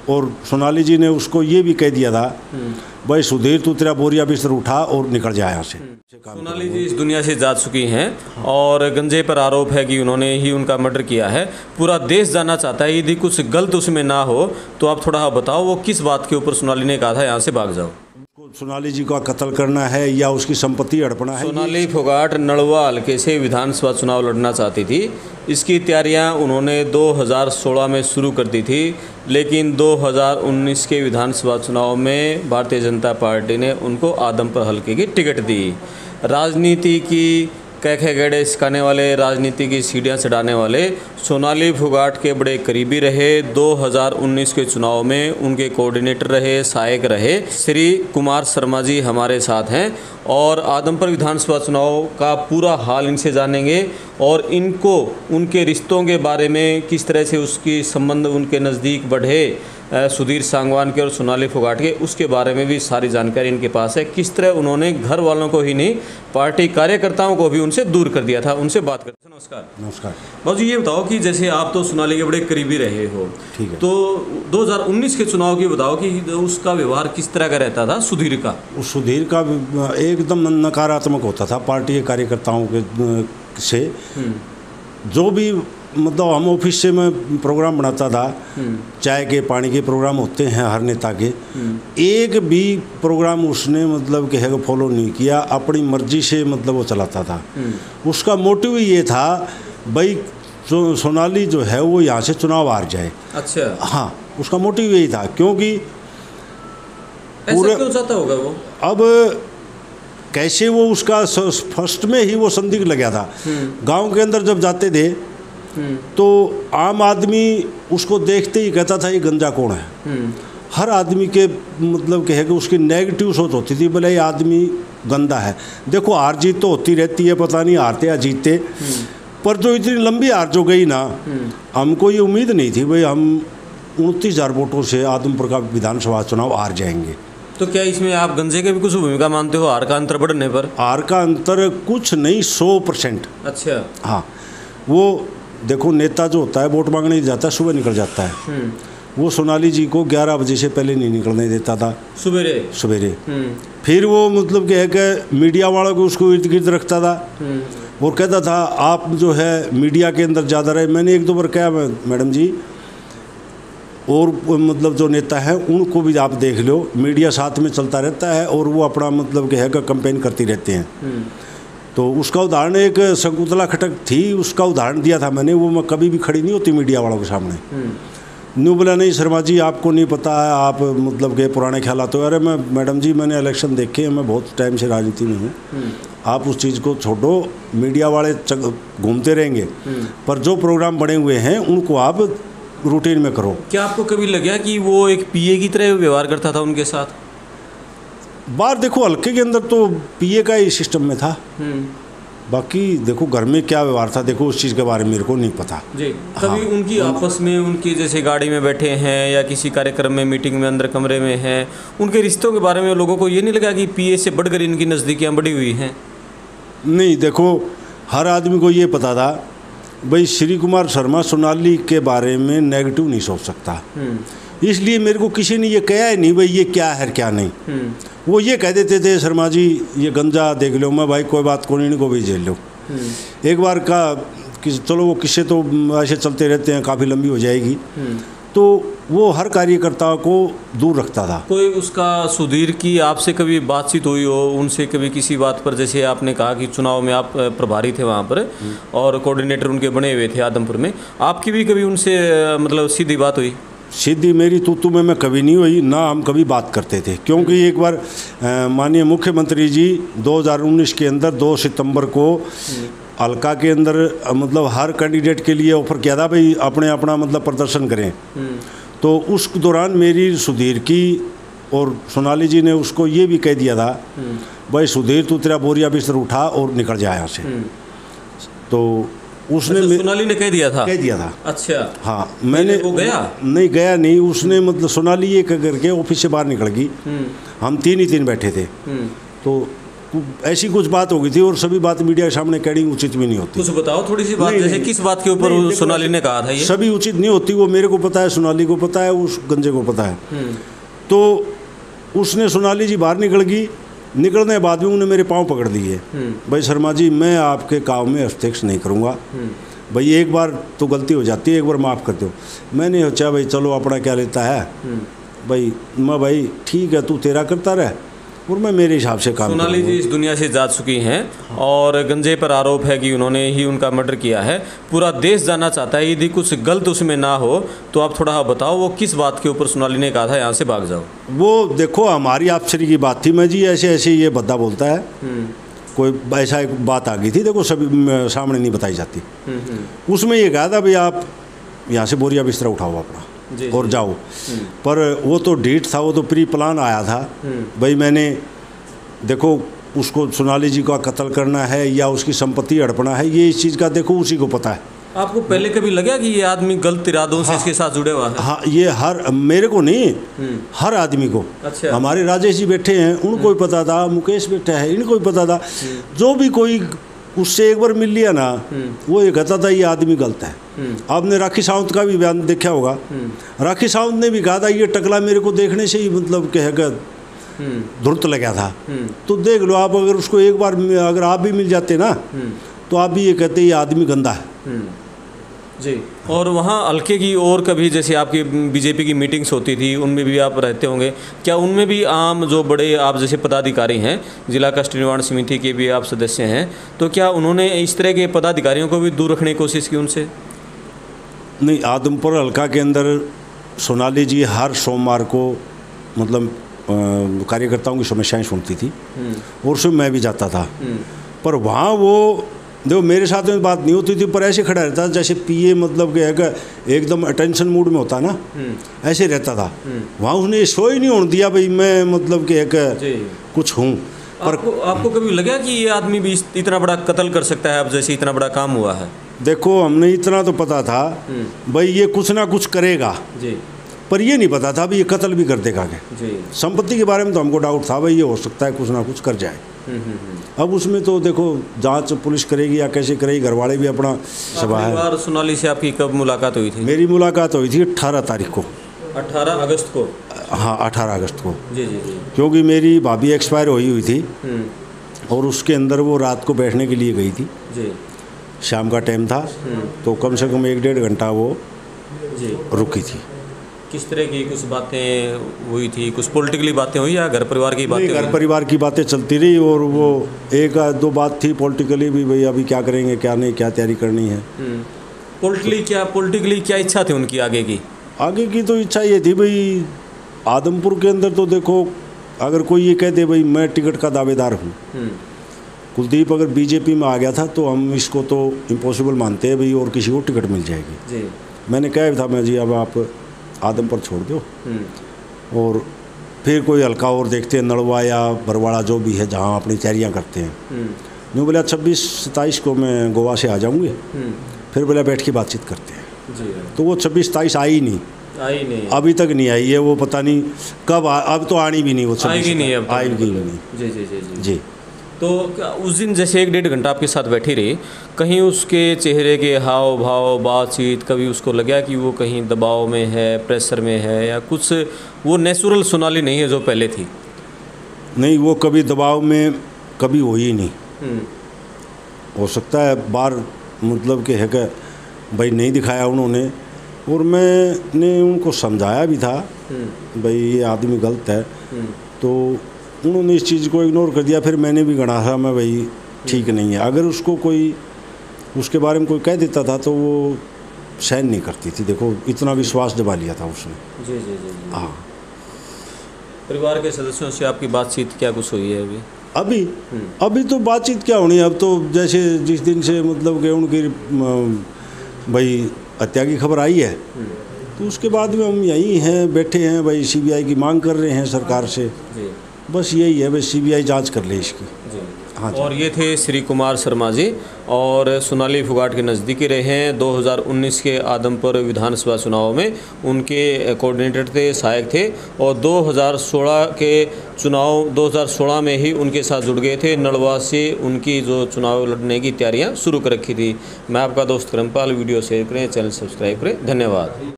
और सोनाली जी ने उसको ये भी कह दिया था, भाई सुधीर तू तेरा बोरिया बिस्तर उठा और निकल जाए यहाँ से। सोनाली जी इस दुनिया से जा चुकी हैं और गंजे पर आरोप है कि उन्होंने ही उनका मर्डर किया है। पूरा देश जानना चाहता है, यदि कुछ गलत उसमें ना हो तो आप थोड़ा बताओ, वो किस बात के ऊपर सोनाली ने कहा था यहाँ से भाग जाओ? सोनाली जी का कत्ल करना है या उसकी संपत्ति हड़पना है। सोनाली फोगाट नलवा हल्के से विधानसभा चुनाव लड़ना चाहती थी। इसकी तैयारियां उन्होंने 2016 में शुरू कर दी थी, लेकिन 2019 के विधानसभा चुनाव में भारतीय जनता पार्टी ने उनको आदमपुर हल्के की टिकट दी। राजनीति की कैखे गड़े सिखाने वाले, राजनीति की सीढ़ियां चढ़ाने वाले सोनाली फोगाट के बड़े करीबी रहे। 2019 के चुनाव में उनके कोऑर्डिनेटर रहे, सहायक रहे। श्री कुमार शर्मा जी हमारे साथ हैं और आदमपुर विधानसभा चुनाव का पूरा हाल इनसे जानेंगे और इनको उनके रिश्तों के बारे में, किस तरह से उसकी संबंध उनके नज़दीक बढ़े सुधीर सांगवान के और सोनाली फोगाट के, उसके बारे में भी सारी जानकारी इनके पास है। किस तरह उन्होंने घर वालों को ही नहीं, पार्टी कार्यकर्ताओं को भी उनसे दूर कर दिया था। उनसे बात करते हैं। नमस्कार। नमस्कार बाबू जी, ये बताओ कि जैसे आप तो सोनाली के बड़े करीबी रहे हो, ठीक है, तो 2019 के चुनाव की बताओ कि उसका व्यवहार किस तरह का रहता था सुधीर का? उस सुधीर का एकदम नकारात्मक होता था पार्टी के कार्यकर्ताओं के से। जो भी मतलब हम ऑफिस से मैं प्रोग्राम बनाता था, चाय के पानी के प्रोग्राम होते हैं हर नेता के, एक भी प्रोग्राम उसने मतलब कि है फॉलो नहीं किया, अपनी मर्जी से मतलब वो चलाता था। उसका मोटिव ये था भाई सोनाली जो है वो यहाँ से चुनाव हार जाए। अच्छा। हाँ, उसका मोटिव यही था, क्योंकि ऐसा क्यों चाहता होगा वो? अब कैसे वो उसका फर्स्ट में ही वो संदिग्ध लग गया था। गांव के अंदर जब जाते थे तो आम आदमी उसको देखते ही कहता था ये गंजा कौन है। हर आदमी के मतलब कहे कि उसकी नेगेटिव सोच होती थी, बोले ये आदमी गंदा है। देखो हार जीत तो होती रहती है, पता नहीं हारते या जीतते, पर जो इतनी लंबी हार जो गई ना, हमको ये उम्मीद नहीं थी भाई हम 29,000 वोटों से आदमपुर का विधानसभा चुनाव हार जाएंगे। तो क्या इसमें आप गंजे के भी कुछ भूमिका मानते हो, हार का अंतर बढ़ने पर? हार का अंतर कुछ नहीं, 100%। अच्छा। हाँ, वो देखो नेता जो होता है वोट मांगने जाता है, सुबह निकल जाता है। वो सोनाली जी को 11 बजे से पहले नहीं निकलने देता था सवेरे। फिर वो मतलब क्या है कि मीडिया वालों को उसको इर्द गिर्द रखता था और कहता था आप जो है मीडिया के अंदर ज़्यादा रहे। मैंने एक दो बार कहा मैडम जी, और मतलब जो नेता हैं उनको भी आप देख लो, मीडिया साथ में चलता रहता है और वो अपना मतलब क्या है कि कैंपेन करती रहते हैं। तो उसका उदाहरण एक शकुंतला खटक थी, उसका उदाहरण दिया था मैंने। वो मैं कभी भी खड़ी नहीं होती मीडिया वालों के सामने। न्यू बोला नहीं शर्मा जी आपको नहीं पता है, आप मतलब के पुराने ख्यालात हो। अरे मैं मैडम जी मैंने इलेक्शन देखे हैं, मैं बहुत टाइम से राजनीति में हूँ, आप उस चीज़ को छोड़ो, मीडिया वाले घूमते रहेंगे, पर जो प्रोग्राम बने हुए हैं उनको आप रूटीन में करो। क्या आपको कभी लगा कि वो एक पीए की तरह व्यवहार करता था उनके साथ? बाहर देखो हल्के के अंदर तो पीए का ही सिस्टम में था, बाकी देखो घर में क्या व्यवहार था देखो उस चीज़ के बारे में मेरे को नहीं पता जी। कभी उनकी आपस में, उनकी जैसे गाड़ी में बैठे हैं या किसी कार्यक्रम में, मीटिंग में, अंदर कमरे में हैं, उनके रिश्तों के बारे में लोगों को ये नहीं लगा कि पीए से बढ़कर इनकी नज़दीकियाँ बढ़ी हुई हैं? नहीं, देखो हर आदमी को ये पता था भाई श्री कुमार शर्मा सोनाली के बारे में नेगेटिव नहीं सोच सकता, इसलिए मेरे को किसी ने ये कहा है नहीं भाई ये क्या है क्या नहीं। वो ये कह देते थे शर्मा जी ये गंजा देख लो, मैं भाई कोई बात कोई नहीं को भी झेल लो। एक बार का चलो वो किस्से तो ऐसे चलते रहते हैं, काफ़ी लंबी हो जाएगी। तो वो हर कार्यकर्ता को दूर रखता था। कोई उसका सुधीर की आपसे कभी बातचीत हुई हो उनसे कभी किसी बात पर? जैसे आपने कहा कि चुनाव में आप प्रभारी थे वहाँ पर और कोऑर्डिनेटर उनके बने हुए थे आदमपुर में, आपकी भी कभी उनसे मतलब सीधी बात हुई? सीधी मेरी तू में मैं कभी नहीं हुई, ना हम कभी बात करते थे, क्योंकि एक बार माननीय मुख्यमंत्री जी 2019 के अंदर 2 सितंबर को हल्का के अंदर मतलब हर कैंडिडेट के लिए ऑफर किया था भाई अपने अपना मतलब प्रदर्शन करें। तो उस दौरान मेरी सुधीर की और सोनाली जी ने उसको ये भी कह दिया था भाई सुधीर तू तेरा बोरिया बिस्तर उठा और निकल जाए यहाँ से। तो उसने सोनाली ने कह दिया था? अच्छा। हाँ, मैंने वो गया नहीं, उसने मतलब सोनाली ये करके ऑफिस से बाहर निकल गई। हम 3 ही 3 बैठे थे। तो ऐसी कुछ बात हो गई थी और सभी बात मीडिया के सामने कहनी उचित भी नहीं होती। कुछ बताओ थोड़ी सी बात, जैसे किस बात के ऊपर सोनाली ने कहा था ये? सभी उचित नहीं होती, वो मेरे को पता है, सोनाली को पता है, उस गंजे को पता है। तो उसने, सोनाली जी बाहर निकल गई, निकलने के बाद में उन्होंने मेरे पाँव पकड़ दिए। भाई शर्मा जी, मैं आपके काम में हस्तक्षेप नहीं करूँगा, भाई एक बार तो गलती हो जाती है, एक बार माफ़ कर दो। मैंने सोचा भाई चलो अपना क्या लेता है, भाई मैं भाई ठीक है, तू तेरा करता रह और मैं मेरे हिसाब से काम। सोनाली जी इस दुनिया से जा चुकी हैं और गंजे पर आरोप है कि उन्होंने ही उनका मर्डर किया है। पूरा देश जानना चाहता है, यदि कुछ गलत उसमें ना हो तो आप थोड़ा बताओ, वो किस बात के ऊपर सोनाली ने कहा था यहाँ से भाग जाओ? वो देखो हमारी आपसरी की बात थी, मैं जी ऐसे ऐसे ये बद्दा बोलता है, कोई ऐसा एक बात आ गई थी, देखो सभी सामने नहीं बताई जाती। उसमें ये कहा था भाई आप यहाँ से बोरिया बिस्तरा उठाओ अपना और जाओ, पर वो तो डेट था, वो तो प्री प्लान आया था। भाई मैंने देखो उसको, सोनाली जी का कत्ल करना है या उसकी संपत्ति हड़पना है, ये इस चीज़ का देखो उसी को पता है। आपको पहले कभी लगा कि ये आदमी गलत इरादों से इसके साथ जुड़े हुआ है? हाँ, ये हर, मेरे को नहीं, हर आदमी को। अच्छा। हमारे राजेश जी बैठे हैं, उनको भी पता था, मुकेश बैठा है, इनको भी पता था। जो भी कोई उससे एक बार मिल लिया ना, वो ये कहता था ये आदमी गलत है। आपने राखी सावंत का भी बयान देखा होगा, राखी सावंत ने भी कहा था ये टकला मेरे को देखने से ही मतलब कह धुर्त लगा था। तो देख लो आप, अगर उसको एक बार अगर आप भी मिल जाते ना तो आप भी ये कहते ये आदमी गंदा है जी। और वहाँ हल्के की और कभी जैसे आपकी बीजेपी की मीटिंग्स होती थी, उनमें भी आप रहते होंगे, क्या उनमें भी आम जो बड़े आप जैसे पदाधिकारी हैं, जिला कष्ट निवारण समिति के भी आप सदस्य हैं, तो क्या उन्होंने इस तरह के पदाधिकारियों को भी दूर रखने की कोशिश की उनसे? नहीं, आदमपुर हल्का के अंदर सोनाली जी हर सोमवार को मतलब कार्यकर्ताओं की समस्याएं सुनती थी और उसमें मैं भी जाता था। पर वहाँ वो देखो मेरे साथ में बात नहीं होती थी, पर ऐसे खड़ा रहता था जैसे पीए मतलब कि एकदम अटेंशन मूड में होता ना, ऐसे रहता था। वहाँ उसने शो ही नहीं होने दिया भाई मैं मतलब कि एक कुछ हूँ। पर आपको कभी लगा कि ये आदमी भी इतना बड़ा कत्ल कर सकता है, अब जैसे इतना बड़ा काम हुआ है? देखो हमने इतना तो पता था भाई ये कुछ ना कुछ करेगा जी, पर ये नहीं पता था भाई ये कत्ल भी कर देगा क्या। संपत्ति के बारे में तो हमको डाउट था भाई ये हो सकता है कुछ ना कुछ कर जाए। अब उसमें तो देखो जांच पुलिस करेगी या कैसे करेगी, घरवाले भी अपना सभा है। सोनाली से आपकी कब मुलाकात हुई थी? मेरी मुलाकात हुई थी 18 तारीख को। 18 अगस्त को? हाँ 18 अगस्त को। जी जी जी। क्योंकि मेरी भाभी एक्सपायर हुई थी और उसके अंदर वो रात को बैठने के लिए गई थी जी, शाम का टाइम था, तो कम से कम 1-1.5 घंटा वो जी रुकी थी। किस तरह की कुछ बातें हुई थी? कुछ पॉलिटिकली बातें हुई या घर परिवार की बातें? घर परिवार की बातें चलती रही और वो 1-2 बात थी पॉलिटिकली भी, भाई अभी क्या करेंगे क्या नहीं, क्या तैयारी करनी है। पॉलिटिकली क्या इच्छा थी उनकी आगे की? आगे की तो इच्छा ये थी भाई आदमपुर के अंदर तो देखो अगर कोई ये कह दे भाई मैं टिकट का दावेदार हूँ, कुलदीप अगर बीजेपी में आ गया था तो हम इसको तो इम्पॉसिबल मानते हैं भाई और किसी को टिकट मिल जाएगी जी। मैंने कहा था मैं जी अब आप आदमपुर छोड़ दो और फिर कोई हल्का और देखते हैं, नड़वा या बरवाड़ा जो भी है जहाँ अपनी तैयारियाँ करते हैं। यूँ बोला 26-27 को मैं गोवा से आ जाऊँगी, फिर बोला बैठ के बातचीत करते हैं जी। तो वो 26-27 आई नहीं, अभी तक नहीं आई है, वो पता नहीं कब अब तो आनी भी नहीं, वो आएगी नहीं जी जी जी जी। तो उस दिन जैसे 1-1.5 घंटा आपके साथ बैठी रही, कहीं उसके चेहरे के हाव भाव बातचीत कभी उसको लगा कि वो कहीं दबाव में है, प्रेशर में है, या कुछ वो नेचुरल सोनाली नहीं है जो पहले थी? नहीं, वो कभी दबाव में कभी हो ही नहीं। हो सकता है बार मतलब कि है कि भाई नहीं दिखाया उन्होंने, और मैंने उनको समझाया भी था भाई ये आदमी गलत है, तो उन्होंने इस चीज़ को इग्नोर कर दिया। फिर मैंने भी गढ़ा था मैं भाई ठीक नहीं है, अगर उसको कोई उसके बारे में कोई कह देता था तो वो सहन नहीं करती थी। देखो इतना विश्वास जमा लिया था उसने जी जी जी। हाँ। परिवार के सदस्यों से आपकी बातचीत क्या कुछ हुई है अभी? अभी तो बातचीत क्या होनी है, अब तो जैसे जिस दिन से मतलब कि उनकी भाई हत्या की खबर आई है तो उसके बाद में हम यहीं हैं, बैठे हैं भाई, CBI की मांग कर रहे हैं सरकार से, बस यही है भाई CBI जांच कर ले इसकी। हाँ जी। और ये थे श्री कुमार शर्मा जी, और सोनाली फोगाट के नज़दीकी रहे हैं। 2019 के आदमपुर विधानसभा चुनाव में उनके कोऑर्डिनेटर थे, सहायक थे, और 2016 में ही उनके साथ जुड़ गए थे। नलवा से उनकी जो चुनाव लड़ने की तैयारियां शुरू कर रखी थी। मैं आपका दोस्त क्रमपाल, वीडियो शेयर करें, चैनल सब्सक्राइब करें। धन्यवाद।